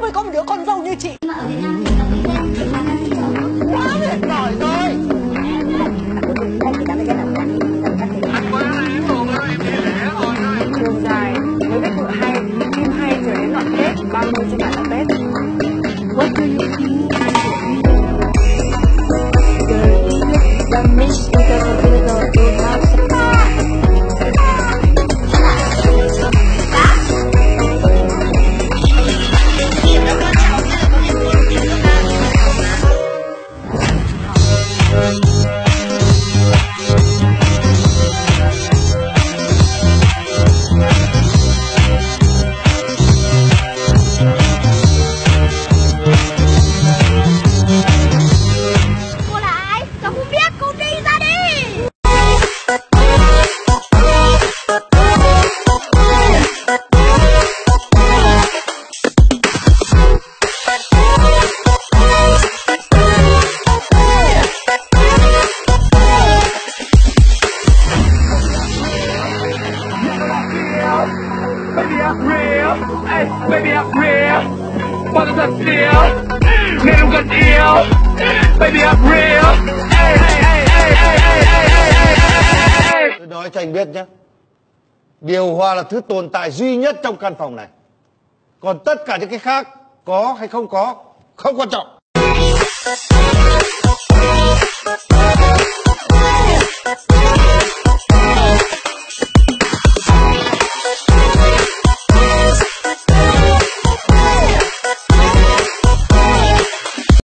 mới có một đứa con dâu như chị. Quá mệt mỏi rồi. Đường dài, mới biết vợ hay, phim hay chờ đến đoạn Tết, 30 trên cả Tết. What do you think? Baby, I'm real. Hey, baby, I'm real. Bao giờ thật điều nên không cần yêu. Baby, I'm real. Hey, hey, hey, hey, hey, hey, hey, hey, hey. Tôi nói cho anh biết nhé, điều hòa là thứ tồn tại duy nhất trong căn phòng này. Còn tất cả những cái khác có hay không có không quan trọng.